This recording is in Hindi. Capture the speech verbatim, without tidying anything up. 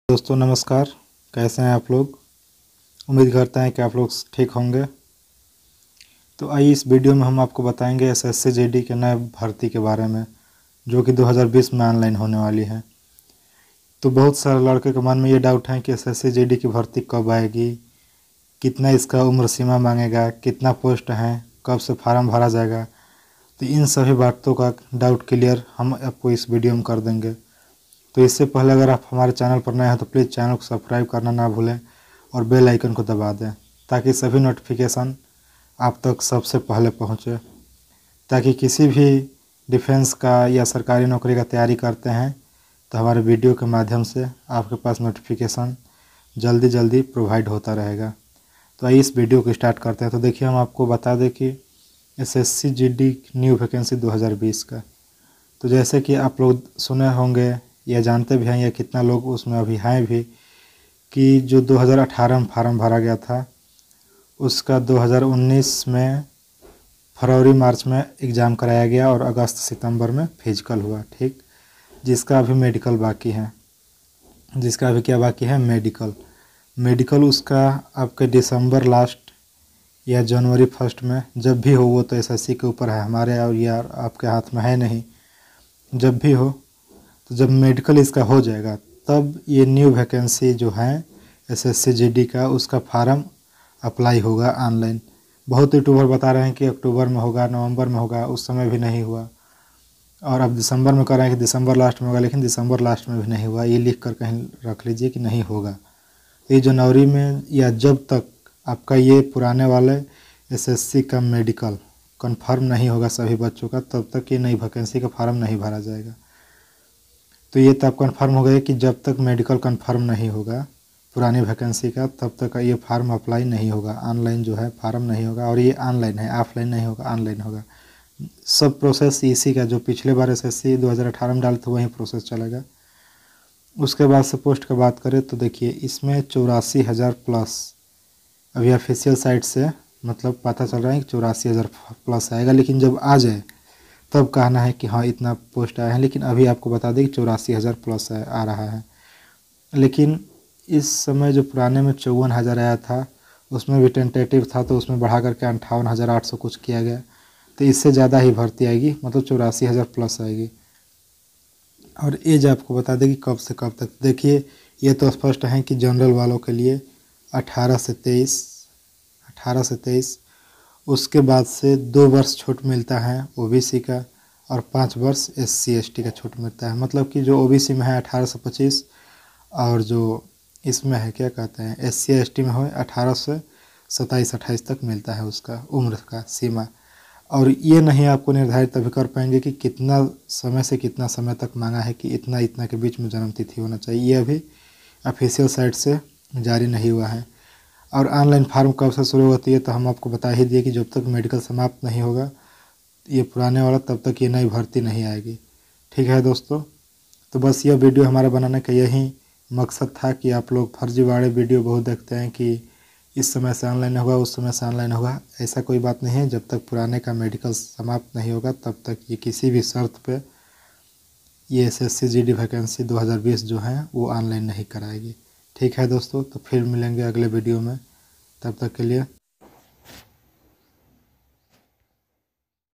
दोस्तों नमस्कार, कैसे हैं आप लोग। उम्मीद करते हैं कि आप लोग ठीक होंगे। तो आइए इस वीडियो में हम आपको बताएंगे एसएससी जीडी के नए भर्ती के बारे में, जो कि दो हज़ार बीस में ऑनलाइन होने वाली है। तो बहुत सारे लड़के के मन में ये डाउट है कि एसएससी जीडी की भर्ती कब आएगी, कितना इसका उम्र सीमा मांगेगा, कितना पोस्ट हैं, कब से फार्म भरा जाएगा। तो इन सभी बातों का डाउट क्लियर हम आपको इस वीडियो में कर देंगे। तो इससे पहले अगर आप हमारे चैनल पर नए हैं तो प्लीज़ चैनल को सब्सक्राइब करना ना भूलें और बेल आइकन को दबा दें, ताकि सभी नोटिफिकेशन आप तक सबसे पहले पहुंचे, ताकि किसी भी डिफेंस का या सरकारी नौकरी का तैयारी करते हैं तो हमारे वीडियो के माध्यम से आपके पास नोटिफिकेशन जल्दी जल्दी प्रोवाइड होता रहेगा। तो आइए इस वीडियो को स्टार्ट करते हैं। तो देखिए, हम आपको बता दें कि एसएससी जीडी न्यू वैकेंसी दो हज़ार बीस का, तो जैसे कि आप लोग सुने होंगे या जानते भी हैं या कितना लोग उसमें अभी हैं भी, कि जो दो हज़ार अठारह में फार्म भरा गया था उसका दो हज़ार उन्नीस में फरवरी मार्च में एग्ज़ाम कराया गया और अगस्त सितंबर में फिजिकल हुआ, ठीक। जिसका अभी मेडिकल बाकी है, जिसका अभी क्या बाकी है, मेडिकल मेडिकल उसका आपके दिसंबर लास्ट या जनवरी फर्स्ट में जब भी हो, वो तो एसएससी के ऊपर है, हमारे और यार आपके हाथ में है नहीं। जब भी हो, तो जब मेडिकल इसका हो जाएगा तब ये न्यू वैकेंसी जो है एसएससी जीडी का, उसका फार्म अप्लाई होगा ऑनलाइन। बहुत यूट्यूबर बता रहे हैं कि अक्टूबर में होगा, नवंबर में होगा, उस समय भी नहीं हुआ। और अब दिसंबर में कर रहे हैं कि दिसंबर लास्ट में होगा, लेकिन दिसंबर लास्ट में भी नहीं हुआ। ये लिख कर कहीं रख लीजिए कि नहीं होगा। ये जनवरी में या जब तक आपका ये पुराने वाले एसएससी का मेडिकल कन्फर्म नहीं होगा सभी बच्चों का, तब तक ये नई वैकेंसी का फार्म नहीं भरा जाएगा। तो ये तब कन्फर्म हो गया कि जब तक मेडिकल कन्फर्म नहीं होगा पुरानी वैकेंसी का, तब तक ये फार्म अप्लाई नहीं होगा। ऑनलाइन जो है फार्म नहीं होगा, और ये ऑनलाइन है, ऑफलाइन नहीं होगा, ऑनलाइन होगा। सब प्रोसेस इसी का, जो पिछले बार एसएससी दो हज़ार अठारह में डाले थे वही प्रोसेस चलेगा। उसके बाद से पोस्ट की बात करें तो देखिए, इसमें चौरासी हज़ार प्लस अभी ऑफिशियल साइट से मतलब पता चल रहा है कि चौरासी हज़ार प्लस आएगा, लेकिन जब आ जाए तब कहना है कि हाँ इतना पोस्ट आया है। लेकिन अभी आपको बता दें कि चौरासी हज़ार प्लस आ रहा है। लेकिन इस समय जो पुराने में चौवन हज़ार आया था उसमें भी टेंटेटिव था, तो उसमें बढ़ा करके अंठावन हज़ार आठ सौ कुछ किया गया। तो इससे ज़्यादा ही भर्ती आएगी, मतलब चौरासी हज़ार प्लस आएगी। और एज आपको बता दें कि कब से कब तक। देखिए, ये तो स्पष्ट है कि जनरल वालों के लिए अठारह से तेईस अठारह से तेईस उसके बाद से दो वर्ष छूट मिलता है ओबीसी का, और पाँच वर्ष एससी एसटी का छूट मिलता है। मतलब कि जो ओबीसी में है अठारह से पच्चीस, और जो इसमें है क्या कहते हैं एससी एसटी में हो अठारह से सत्ताईस अट्ठाईस तक मिलता है उसका उम्र का सीमा। और ये नहीं आपको निर्धारित तभी कर पाएंगे कि कितना समय से कितना समय तक मांगा है कि इतना इतना के बीच में जन्म तिथि होना चाहिए। ये अभी ऑफिशियल साइट से जारी नहीं हुआ है। और ऑनलाइन फार्म कब से शुरू होती है तो हम आपको बता ही दिए कि जब तक मेडिकल समाप्त नहीं होगा ये पुराने वाला, तब तक ये नई भर्ती नहीं आएगी। ठीक है दोस्तों, तो बस यह वीडियो हमारे बनाने का यही मकसद था कि आप लोग फर्जीवाड़े वीडियो बहुत देखते हैं कि इस समय से ऑनलाइन होगा, उस समय से ऑनलाइन होगा। ऐसा कोई बात नहीं है। जब तक पुराने का मेडिकल समाप्त नहीं होगा तब तक ये किसी भी शर्त पे ये एसएससी जीडी वैकेंसी दो हज़ार बीस जो है वो ऑनलाइन नहीं कराएगी। ठीक है दोस्तों, तो फिर मिलेंगे अगले वीडियो में। तब तक के लिए